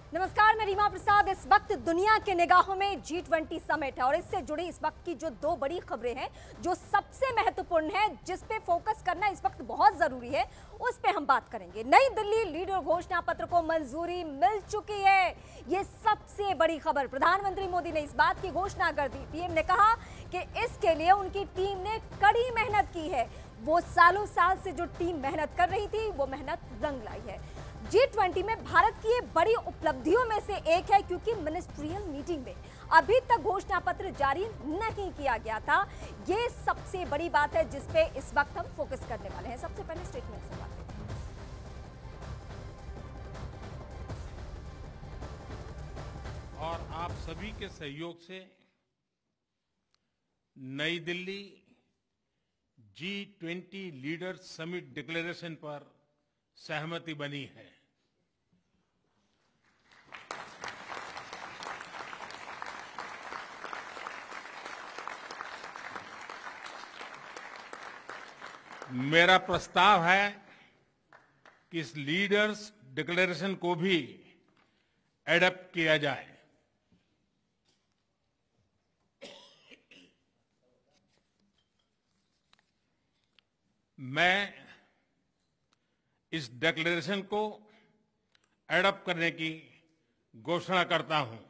नमस्कार, मैं रीमा प्रसाद। इस वक्त दुनिया के निगाहों में G20 समिट है और इससे जुड़ी इस वक्त की जो दो बड़ी खबरें हैं, जो सबसे महत्वपूर्ण है, जिस पे फोकस करना इस वक्त बहुत जरूरी है, उस पे हम बात करेंगे। नई दिल्ली लीडर घोषणा पत्र को मंजूरी मिल चुकी है। ये सबसे बड़ी खबर। प्रधानमंत्री मोदी ने इस बात की घोषणा कर दी। पीएम ने कहा कि इसके लिए उनकी टीम ने कड़ी मेहनत की है। वो सालों साल से जो टीम मेहनत कर रही थी, वो मेहनत रंग लाई है। G20 में भारत की ये बड़ी उपलब्धियों में से एक है, क्योंकि मिनिस्ट्रियल मीटिंग में अभी तक घोषणा पत्र जारी नहीं किया गया था। ये सबसे बड़ी बात है जिस पे इस वक्त हम फोकस करने वाले हैं। सबसे पहले स्टेटमेंट से बात करते हैं। और आप सभी के सहयोग से नई Delhi G20 leaders summit declaration पर सहमति बनी है। मेरा प्रस्ताव है कि इस लीडर्स डिक्लेरेशन को भी एडॉप्ट किया जाए। मैं इस डिक्लेरेशन को एडॉप्ट करने की घोषणा करता हूं।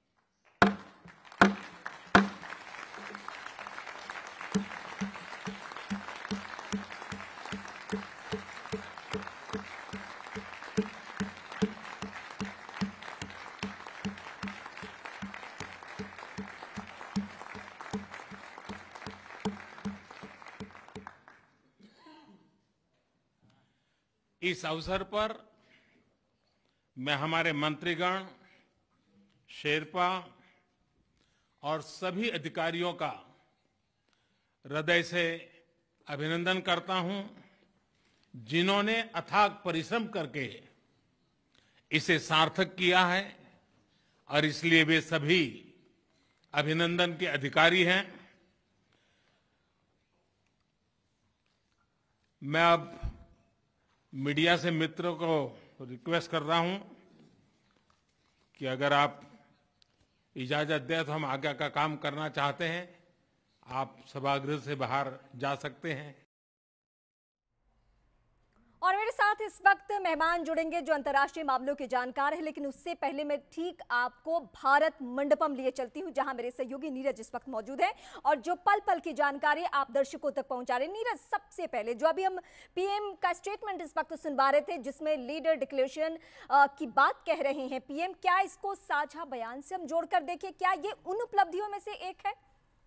इस अवसर पर मैं हमारे मंत्रीगण, शेरपा और सभी अधिकारियों का हृदय से अभिनंदन करता हूं, जिन्होंने अथाक परिश्रम करके इसे सार्थक किया है और इसलिए वे सभी अभिनंदन के अधिकारी हैं। मैं अब मीडिया से मित्रों को रिक्वेस्ट कर रहा हूं कि अगर आप इजाजत दें तो हम आगे का काम करना चाहते हैं। आप सभागृह से बाहर जा सकते हैं। और मेरे साथ इस वक्त मेहमान जुड़ेंगे जो अंतर्राष्ट्रीय मामलों के जानकार हैं, लेकिन उससे पहले मैं ठीक आपको भारत मंडपम लिए चलती हूं, जहां मेरे सहयोगी नीरज इस वक्त मौजूद है और जो पल पल की जानकारी आप दर्शकों तक पहुंचा रहे हैं। नीरज, सबसे पहले जो अभी हम पीएम का स्टेटमेंट इस वक्त सुनवा रहे थे, जिसमें लीडर डिक्लेरेशन की बात कह रहे हैं पीएम, क्या इसको साझा बयान से हम जोड़कर देखें? क्या ये उन उपलब्धियों में से एक है?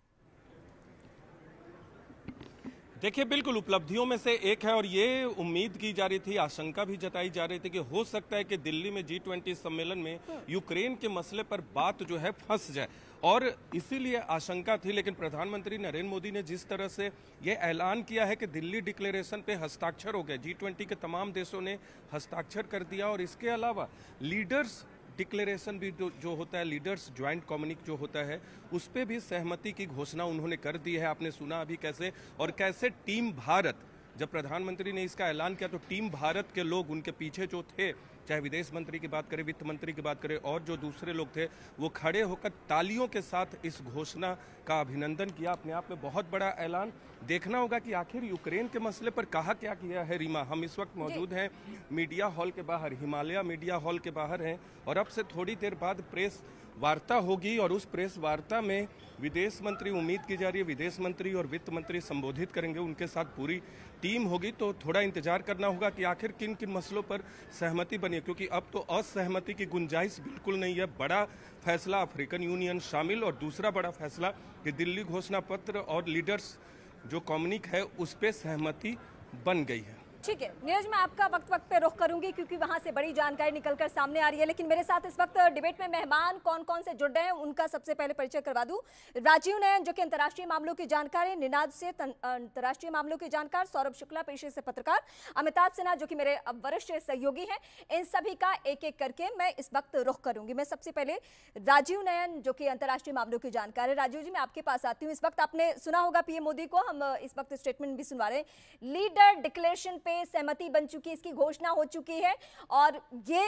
देखिए, बिल्कुल उपलब्धियों में से एक है और ये उम्मीद की जा रही थी, आशंका भी जताई जा रही थी कि हो सकता है कि दिल्ली में G20 सम्मेलन में यूक्रेन के मसले पर बात जो है फंस जाए, और इसीलिए आशंका थी। लेकिन प्रधानमंत्री नरेंद्र मोदी ने जिस तरह से ये ऐलान किया है कि दिल्ली डिक्लेरेशन पे हस्ताक्षर हो गए, G20 के तमाम देशों ने हस्ताक्षर कर दिया, और इसके अलावा लीडर्स डिक्लेरेशन भी जो होता है, लीडर्स ज्वाइंट कम्युनिक जो होता है, उस पे भी सहमति की घोषणा उन्होंने कर दी है। आपने सुना अभी कैसे, और कैसे टीम भारत, जब प्रधानमंत्री ने इसका ऐलान किया तो टीम भारत के लोग उनके पीछे जो थे, चाहे विदेश मंत्री की बात करें, वित्त मंत्री की बात करें और जो दूसरे लोग थे, वो खड़े होकर तालियों के साथ इस घोषणा का अभिनंदन किया। अपने आप में बहुत बड़ा ऐलान। देखना होगा कि आखिर यूक्रेन के मसले पर कहा क्या किया है। रीमा, हम इस वक्त मौजूद हैं मीडिया हॉल के बाहर, हिमालय मीडिया हॉल के बाहर हैं, और अब से थोड़ी देर बाद प्रेस वार्ता होगी और उस प्रेस वार्ता में विदेश मंत्री, उम्मीद की जा रही है विदेश मंत्री और वित्त मंत्री संबोधित करेंगे, उनके साथ पूरी टीम होगी। तो थोड़ा इंतजार करना होगा कि आखिर किन किन मसलों पर सहमति बनी है, क्योंकि अब तो असहमति की गुंजाइश बिल्कुल नहीं है। बड़ा फैसला अफ्रीकन यूनियन शामिल, और दूसरा बड़ा फैसला कि दिल्ली घोषणा पत्र और लीडर्स जो कम्युनिक है उस पर सहमति बन गई है। ठीक है नीरज, मैं आपका वक्त पे रुख करूंगी क्योंकि वहां से बड़ी जानकारी निकलकर सामने आ रही है। लेकिन मेरे साथ इस वक्त डिबेट में मेहमान कौन कौन से जुड़ रहे हैं, उनका सबसे पहले परिचय करवा दूं। राजीव नयन जो कि अंतर्राष्ट्रीय मामलों के जानकार हैं, निनाद से अंतर्राष्ट्रीय मामलों के जानकार, सौरभ शुक्ला पेशे से पत्रकार, अमिताभ सिन्हा जो कि मेरे वरिष्ठ सहयोगी हैं। इन सभी का एक एक करके मैं इस वक्त रुख करूंगी। मैं सबसे पहले राजीव नयन जो कि अंतर्राष्ट्रीय मामलों के जानकार है। राजीव जी, मैं आपके पास आती हूँ। इस वक्त आपने सुना होगा पीएम मोदी को, हम इस वक्त स्टेटमेंट भी सुनवा रहे हैं। लीडर डिक्लेरेशन पे सहमति बन चुकी है, इसकी घोषणा हो चुकी है और ये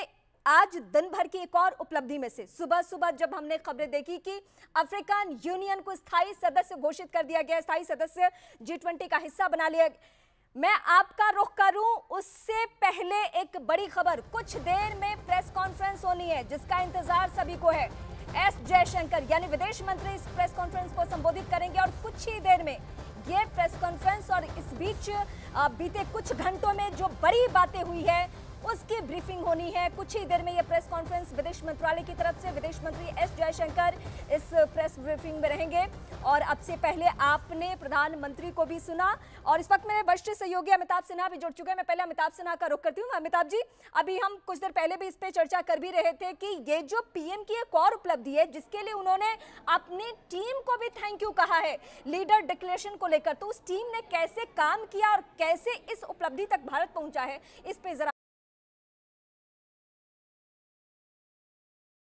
आज दिन भर की एक और उपलब्धि में से सुबह सुबह जब हमने खबरें देखी कि अफ्रीकन यूनियन को स्थायी सदस्य घोषित कर दिया गया, स्थायी सदस्य G20 का हिस्सा बना लिया, मैं आपका रुख करूं उससे पहले एक बड़ी खबर, कुछ देर में प्रेस कॉन्फ्रेंस होनी है जिसका इंतजार सभी को है। एस जयशंकर यानी विदेश मंत्री इस प्रेस कॉन्फ्रेंस को संबोधित करेंगे और कुछ ही देर में ये प्रेस कॉन्फ्रेंस और इस बीच बीते कुछ घंटों में जो बड़ी बातें हुई है उसकी ब्रीफिंग होनी है। कुछ ही देर में यह प्रेस कॉन्फ्रेंस विदेश मंत्रालय की तरफ से विदेश मंत्री एस जयशंकर इस प्रेस ब्रीफिंग में रहेंगे। और अब से पहले आपने प्रधानमंत्री को भी सुना और इस वक्त मेरे वरिष्ठ सहयोगी अमिताभ सिन्हा भी जुड़ चुके हैं। मैं पहले अमिताभ सिन्हा का रुख करती हूँ। अमिताभ जी, अभी हम कुछ देर पहले भी इस पे चर्चा कर भी रहे थे कि ये जो पीएम की एक और उपलब्धि है जिसके लिए उन्होंने अपनी टीम को भी थैंक यू कहा है लीडर डिक्लेरेशन को लेकर, तो उस टीम ने कैसे काम किया और कैसे इस उपलब्धि तक भारत पहुंचा है, इस पे जरा